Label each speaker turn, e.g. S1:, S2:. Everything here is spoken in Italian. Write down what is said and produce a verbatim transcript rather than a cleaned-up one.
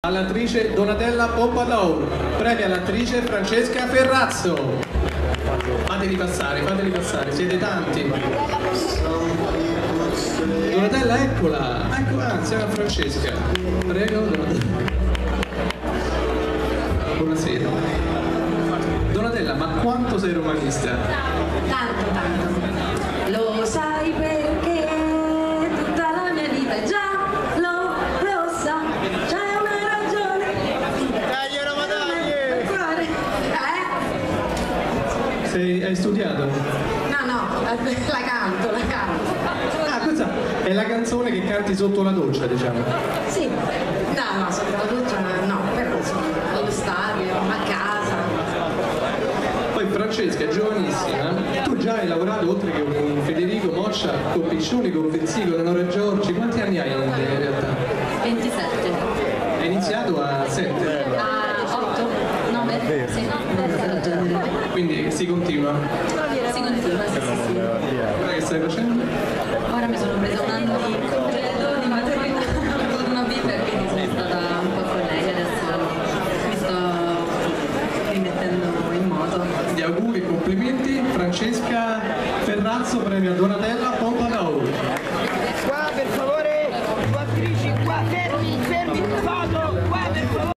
S1: all'attrice Donatella Pompadour, premio all'attrice Francesca Ferrazzo. Fateli passare, fateli passare, siete tanti. Donatella, eccola, eccola, insieme a Francesca. Prego, Donatella. Buonasera. Donatella, ma quanto sei romanista?
S2: Tanto, tanto. Lo sai perché tutta la mia vita già lo, lo sa. C'è una ragione.
S3: Dai, Roma, dai!
S2: Eh?
S1: Sei, hai studiato?
S2: No, no, la canto, la canto.
S1: Ah, questa è la canzone che canti sotto la doccia, diciamo.
S2: Sì. No, no, sotto la doccia no, però insomma, allo stadio, a casa.
S1: Poi Francesca è giovanissima, tu già hai lavorato oltre che con Federico Moccia, con Piccioni, con Pezzico, con Nora Giorgi. Quanti anni hai in realtà?
S2: ventisette.
S1: Hai iniziato a sette,
S2: A otto? nove? Sì, del genere.
S1: quindi si continua.
S2: Si continua, sì, sì, sì.
S1: Ora che stai facendo?
S2: Ora mi sono presa un anno di congedo di maternità con una bimba e quindi sono stata un po' con lei, adesso mi sto rimettendo in moto.
S1: Gli auguri e complimenti, Francesca Ferrazzo, premio Donatella Pompadour.